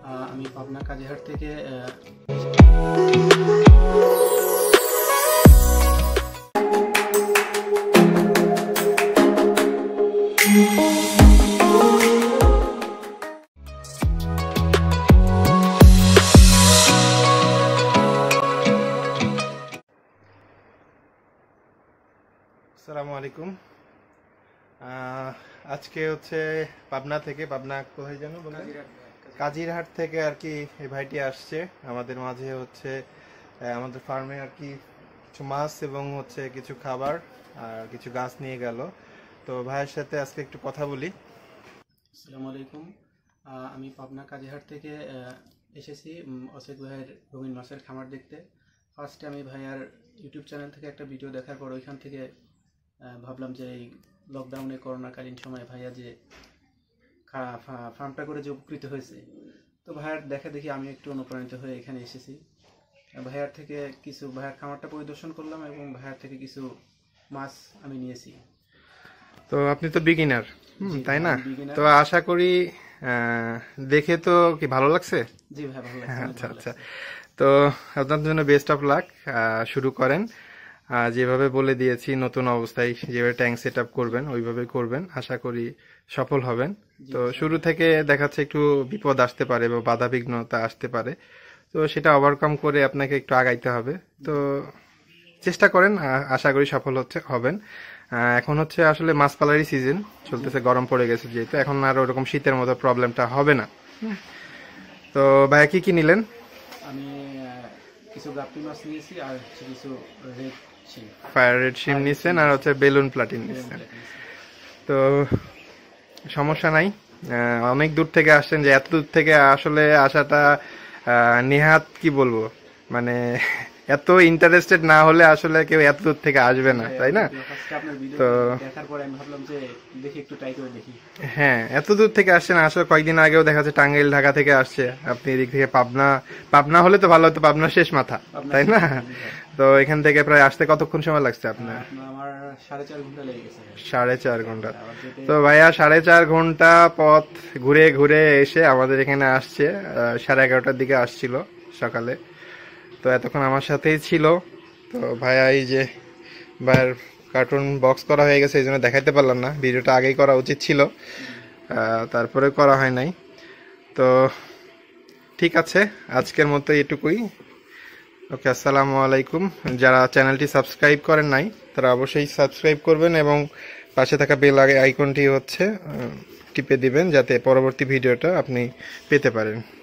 আমি পাবনা কাজীহাট থেকে আসসালামু আলাইকুম। আজকে হচ্ছে পাবনা থেকে, পাবনা কোথায় যেন বললেন, কাজিরহাট থেকে আর কি এই ভাইটি আসছে আমাদের মাঝে। হচ্ছে আমাদের ফার্মে আর কি কিছু মাছ এবং হচ্ছে কিছু খাবার আর কিছু গাছ নিয়ে গেল। তো ভাইয়ের সাথে আজকে একটু কথা বলি। আসসালামু আলাইকুম। আমি পাবনা কাজীহাট থেকে এসেছি অসিত ভাইয়ের রঙিন মাছের খামার দেখতে। ফার্স্টে আমি ভাইয়ার ইউটিউব চ্যানেল থেকে একটা ভিডিও দেখার পর ওইখান থেকে ভাবলাম যে এই লকডাউনে করোনাকালীন সময় ভাইয়া যে ফার্মটা করে যে উপকৃত হয়েছে, তো ভাইয়ার দেখা দেখি আমি একটু অনুপ্রাণিত হয়ে এখানে এসেছি। ভাইয়ার থেকে ভাইয়ার খামারটা পরিদর্শন করলাম এবং ভাইয়ার থেকে কিছু মাছ আমি নিয়েছি। তো আপনি তো বিগিনার, তাই না? তো আশা করি দেখে তো কি ভালো লাগছে? জি ভাই, ভালো লাগছে। আচ্ছা আচ্ছা, তো আপনার জন্য বেস্ট অফ লাক। শুরু করেন, যেভাবে বলে দিয়েছি নতুন অবস্থায় যেভাবে ট্যাঙ্ক সেট আপ করবেন ওইভাবে করবেন, আশা করি সফল হবেন। তো শুরু থেকে দেখাচ্ছে একটু বিপদ আসতে পারে বা বাধা বিঘ্নতা আসতে পারে, তো সেটা ওভারকাম করে আপনাকে একটু আগাইতে হবে। তো চেষ্টা করেন, আশা করি সফল হবেন। এখন হচ্ছে আসলে মাছ পালারই সিজন চলতেছে, গরম পড়ে গেছে যেহেতু, এখন আর ওরকম শীতের মতো প্রবলেমটা হবে না। তো ভাইয়া কি নিলেন? আমি কিছু গাপ্পি মাছ নিয়েছি আর কিছু রেড শিম, ফায়ার রেড শিম নিছেন আর হচ্ছে বেলুন প্লাটিন নিছেন। তো সমস্যা নাই, অনেক দূর থেকে আসছেন, যে এত দূর থেকে আসলে আসাটা নেহাত কি বলবো, মানে এত ইন্টারেস্টেড না হলে আসলে কেউ এত দূর থেকে আসবে না, তাই না? তো দেখার পরে আমি ভাবলাম যে দেখি একটু ট্রাই করে দেখি। হ্যাঁ, এত দূর থেকে আসছেন, আসলে কয়েকদিন আগেও দেখা যাচ্ছে টাঙ্গাইল ঢাকা থেকে আসছে, আপনি এদিক থেকে পাবনা হলে তো ভালো হতো, পাবনা শেষ মাথা, তাই না? তো এখান থেকে প্রায় আসতে কতক্ষণ সময় লাগছে আপনার? আমার 4.5 ঘন্টা লেগে গেছে। 4.5 ঘন্টা। তো ভাইয়া 4.5 ঘন্টা পথ ঘুরে ঘুরে এসে আমাদের এখানে আসছে, 11:30টার দিকে আসছিল সকালে। তো এতক্ষণ আমার সাথেই ছিল। তো ভাইয়া এই যে ভাইয়ের কার্টুন বক্স করা হয়ে গেছে, এই জন্য দেখাইতে পারলাম না, ভিডিওটা আগেই করা উচিত ছিল, তারপরে করা হয় নাই। তো ঠিক আছে, আজকের মতো এটুকুই। ওকে, আসসালামু আলাইকুম। যারা চ্যানেলটি সাবস্ক্রাইব করেন নাই তারা অবশ্যই সাবস্ক্রাইব করবেন এবং পাশে থাকা বেল আইকনটি হচ্ছে টিপে দিবেন, যাতে পরবর্তী ভিডিওটা আপনি পেতে পারেন।